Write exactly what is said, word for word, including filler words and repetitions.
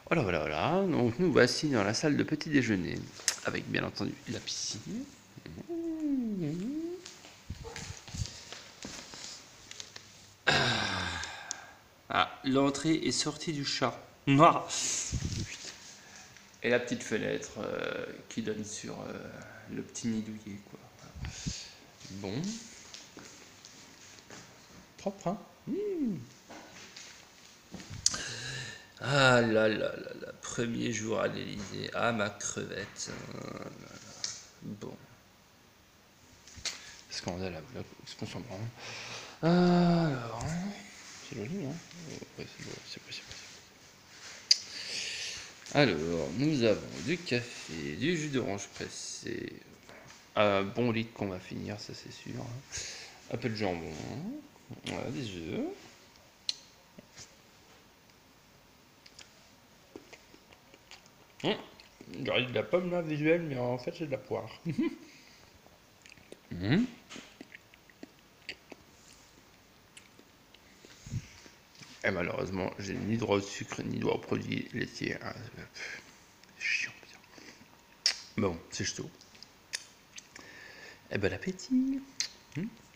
Voilà, voilà, voilà. Donc nous voici dans la salle de petit déjeuner, avec bien entendu la piscine. Ah, l'entrée et sortie du chat. Noir. Et la petite fenêtre euh, qui donne sur euh, le petit nid douillet, quoi. Bon. Propre, hein. Mmh. Ah là là là là, premier jour à l'Elysée. Ah, ma crevette. Ah là là. Bon. Scandalable, ce qu'on s'en prend. Alors, c'est joli, hein. Ouais, c'est beau, c'est possible. Alors, nous avons du café, du jus d'orange pressé, un bon litre qu'on va finir, ça c'est sûr. Un peu de jambon, voilà, des œufs. Hum, J'aurais de la pomme là visuelle, mais en fait c'est de la poire. Hum. Et malheureusement, j'ai ni droit au sucre, ni droit aux produits laitiers. Ah, c'est chiant. Bon, c'est chaud. Et bon appétit. Hum.